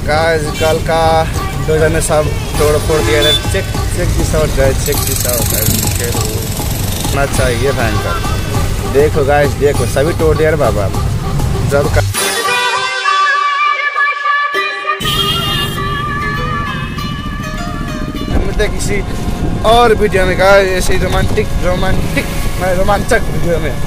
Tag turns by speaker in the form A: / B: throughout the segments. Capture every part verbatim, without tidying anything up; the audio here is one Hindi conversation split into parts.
A: गाइस कल का दो जने सब तोड़ फोड़ दिया। Check check this out guys, check this out guys. होना चाहिए भयंकर। देखो गाइस देखो, सभी तोड़ दिया रे बाबा। जब का मिलते किसी और वीडियो में गाइस, ऐसे रोमांटिक रोमांटिक रोमांचक वीडियो में।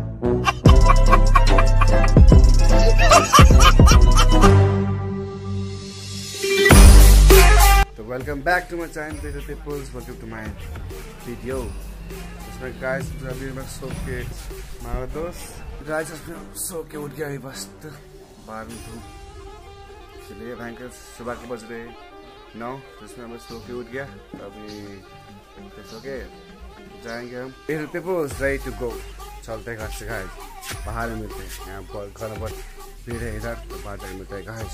A: Welcome back to my channel little peoples, welcome to my video. इसमें गाइस अभी मैं सो के हमारा दोस्त गाइस उसमें सो के उठ गया अभी बस बाहर में धूप, इसलिए भयंकर सुबह के बज रहे नौ, जिसमें मैं सो के उठ गया। अभी सो के जाएंगे हम little peoples, ready to go. चलते घर से गाइस, बाहर में मिलते हैं। यहाँ पर घर पर भीड़ है, इधर तो बाहर जाकर मिलते हैं गाइस।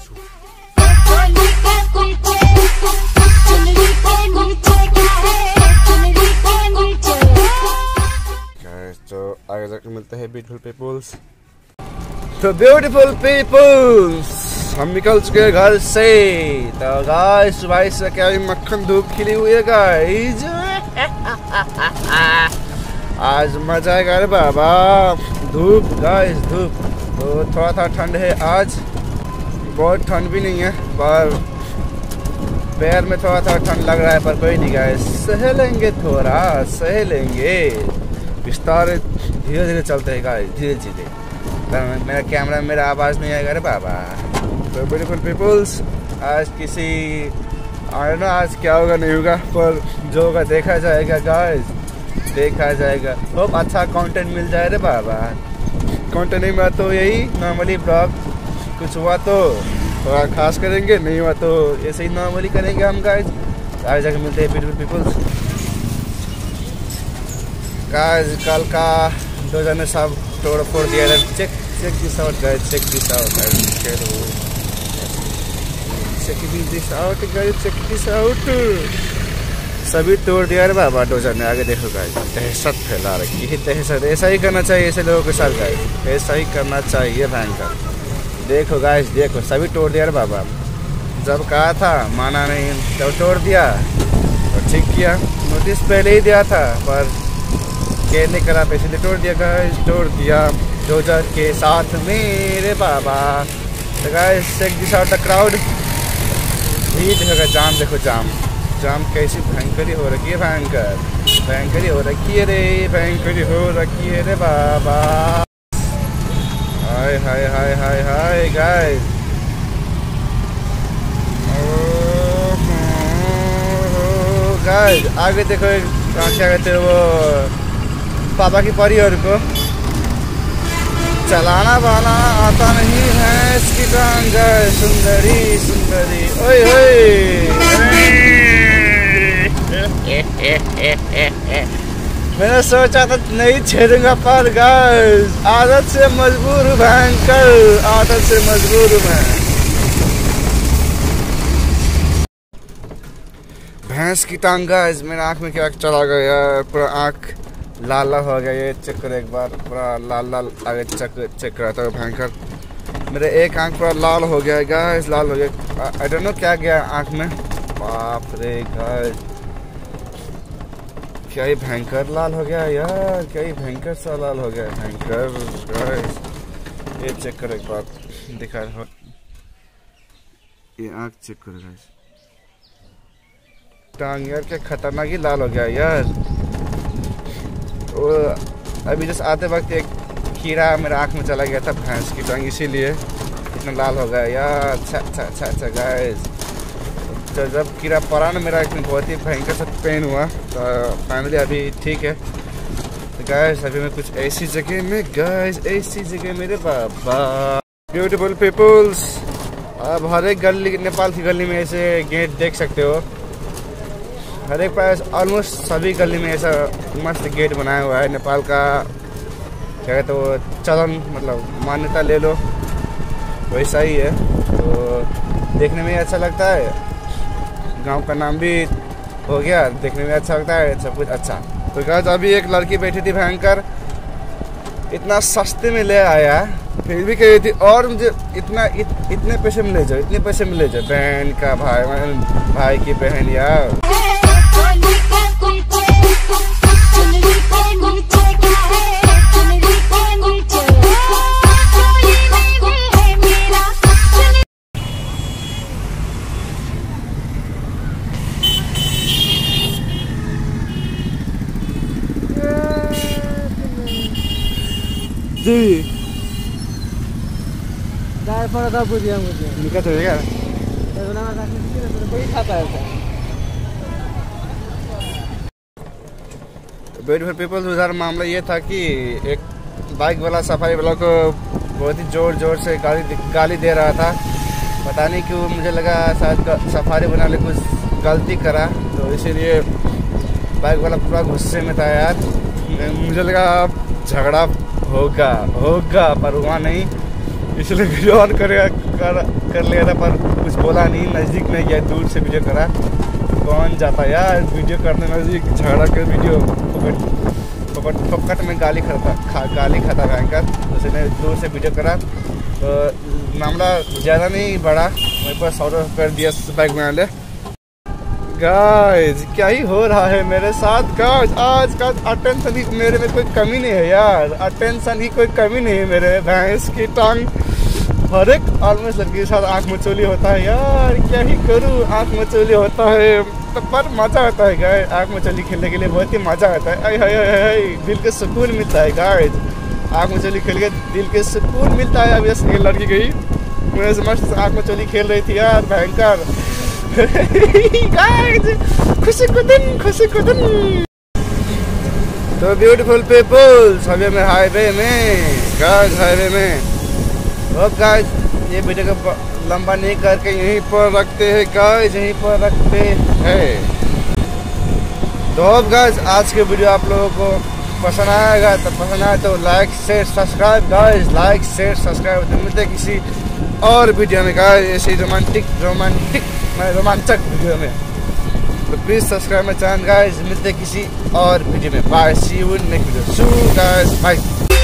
A: तो आगे जाकर मिलते हैं ब्यूटीफुल पीपल्स। तो ब्यूटीफुल पीपल्स हम निकल चुके हैं घर से। तो गाइस सुबह से क्या मक्खन धूप खिली हुई है गाइस। आज मजा आएगा रे बाबा। धूप गाइस धूप, तो थोड़ा थोड़ा ठंड है आज, बहुत ठंड भी नहीं है, पर पैर में थोड़ा थोड़ा ठंड लग रहा है, पर कोई नहीं गाइस, सह लेंगे, थोड़ा सह लेंगे। विस्तार धीरे धीरे चलते हैं गाइस, धीरे धीरे। मेरा कैमरा में मेरा आवाज़ नहीं आएगा रे बाबा। तो ब्यूटीफुल पीपल्स, आज किसी आई नो आज क्या होगा नहीं होगा, पर जो होगा देखा जाएगा गाइस, देखा जाएगा। खूब अच्छा कंटेंट मिल जाए रे बाबा। कंटेंट नहीं मिला तो यही नॉर्मली ब्लॉग, कुछ हुआ तो थोड़ा खास करेंगे, नहीं हुआ तो ऐसे ही नॉर्मली करेंगे हम गाइस। आगे जाकर मिलते हैं ब्यूटीफुल पीपल्स। गाइस कल का दो जने सब तोड़ फोड़ दिया। Check check this out guys, check this out guys. Check this out guys, check this out. सभी तोड़ दिया रे बाबा दो जने। आगे देखो गाइस, दहशत फैला रखी है, दहशत। ऐसा ही करना चाहिए ऐसे लोगों के साथ गाइस, ऐसा ही करना चाहिए भयंकर। देखो गाइस देखो, सभी तोड़ दिया रे बाबा। जब कहा था माना नहीं, जब तोड़ दिया तो ठीक किया। नोटिस पहले ही दिया था, पर केयर नहीं करा, इसलिए तोड़ दिया गाइस, तोड़ दिया डोजर के साथ मेरे बाबा। तो guys check this out the crowd. ये देखो जाम, देखो जाम, जाम कैसी भयंकरी हो रखी है, भयंकर भयंकरी हो रखी है रे, भयंकरी हो रखी है रे बाबा। हाय हाय हाय हाय हाय गाइस। गाइस आगे देखो, एक क्या कहते हैं वो, पापा की परी और को चलाना वाला आता नहीं है इसकी टांग। सुंदरी सुंदरी ओए ओए। मैंने सोचा था नहीं छेड़ूंगा, पर गाइस आदत से मजबूर हूँ भयंकर, आदत से मजबूर हूँ मैं। भैंस की टांग गाइस, मेरे आँख में क्या चला गया, पूरा आँख लाल लाल हो गया। ये चेक करो एक बार, पूरा लाल लाल आगे चेक चेक करा था भयंकर। मेरे एक आँख पूरा लाल हो गया है गाइस, लाल हो गया। आई डोंट नो क्या गया आँख में, बाप रे गाइस। क्या ही भयंकर लाल हो गया यार, क्या ही भयंकर सा लाल हो गया भयंकर गाइस। ये चेक करो एक बार, दिखा रहा, ये आँख चेक करो गाइस। टांग यार क्या खतरनाक ही लाल हो गया यार। वो अभी जैसे आते वक्त एक कीड़ा मेरे आँख में चला गया था, भैंस की टांग, इसीलिए इतना लाल हो गया यार। अच्छा अच्छा अच्छा अच्छा गाइस, तो जब कीड़ा पड़ा ना मेरा एक बहुत ही भयंकर सा पेन हुआ, तो फाइनली अभी ठीक है। तो गाइस अभी मैं कुछ ऐसी जगह में, गाइस ऐसी जगह मेरे बाबा। ब्यूटीफुल पीपल्स, अब हर एक गली, नेपाल की गली में ऐसे गेट देख सकते हो। हर एक पास ऑलमोस्ट सभी गली में ऐसा मस्त गेट बनाया हुआ है। नेपाल का क्या कहते वो चलन, मतलब मान्यता ले लो, वैसा ही है। तो देखने में अच्छा लगता है, गांव का नाम भी हो गया, देखने में अच्छा लगता है, सब कुछ अच्छा। तो गाइस अभी एक लड़की बैठी थी भयंकर, इतना सस्ते में ले आया, फिर भी कही थी और मुझे इतना इत, इतने पैसे में ले जाओ, इतने पैसे में ले जाओ। बहन का भाई, भाई की बहन यार। जी
B: गाय पर था बुझिया मुझे
A: निकल चलेगा
B: तो ना ना कोई खाता है।
A: ब्यूटीफुल पीपल, उधर मामला ये था कि एक बाइक वाला सफारी वाला को बहुत ही जोर जोर से गाली गाली दे रहा था। पता नहीं क्यों, मुझे लगा शायद सफारी बनाने कुछ गलती करा, तो इसीलिए बाइक वाला पूरा गुस्से में था यार। मुझे लगा झगड़ा होगा होगा पर हुआ नहीं, इसलिए वीडियो ऑन कर कर, कर लिया था, पर कुछ बोला नहीं। नज़दीक में गया, दूर से वीडियो करा। कौन जाता यार वीडियो करने नज़दीक, झगड़ा कर वीडियो पकड़ पकड़ पकड़ में गाली खाता खा गाली खाता भयंकर, उसने दूर से वीडियो करा। तो मामला ज़्यादा नहीं बढ़ा, मेरे पास सौ कर दिया बाइक में आने। गाइस क्या ही हो रहा है मेरे साथ गाइस, आज का अटेंशन ही मेरे में कोई कमी नहीं है यार, अटेंशन ही कोई कमी नहीं है मेरे। भैंस की टांग हर एक ऑलमोस्ट लड़की के साथ आँख मचोली होता है यार, क्या ही करूँ, आँख मचोली होता है तो पर मज़ा आता है गाइस। आँख मचोली खेलने के लिए बहुत ही मज़ा आता है, हाय हाय हाय, दिल के सुकून मिलता है गाइस। आँख मचोली खेल के दिल के सुकून मिलता है। अब ये लड़की गई, मेरे से मस्त आँख मचोली खेल रही थी यार, भयंकर। खुशी को दिन, खुशी को दिन। तो ब्यूटीफुल पीपल्स, अभी मैं हाईवे में गाइस, हाईवे में अब गाइस ये वीडियो को लंबा नहीं करके यहीं पर रखते हैं गाइस, यहीं पर रखते हैं। तो अब गाइस आज के वीडियो आप लोगों को पसंद आएगा, तो पसंद आए तो like share subscribe guys, like share subscribe. तो मिलते किसी और वीडियो में गाइस, ऐसी रोमांटिक रोमांटिक रोमांचक वीडियो में। तो please subscribe my channel guys. मिलते किसी और वीडियो में। Bye, see you in next video. So guys, bye.